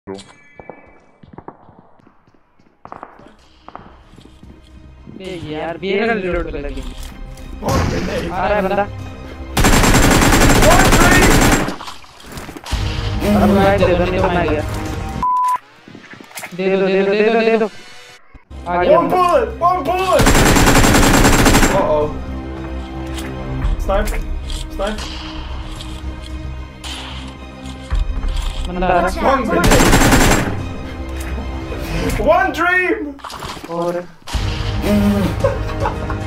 यार barrel reload पे लगी। आ रहा है बंदा। अब मैं दे दो, नहीं तो मैं गया। दे दो आ गया। One bullet. Uh-oh. Snipe. बंदा आ रहा। One grenade. One dream. और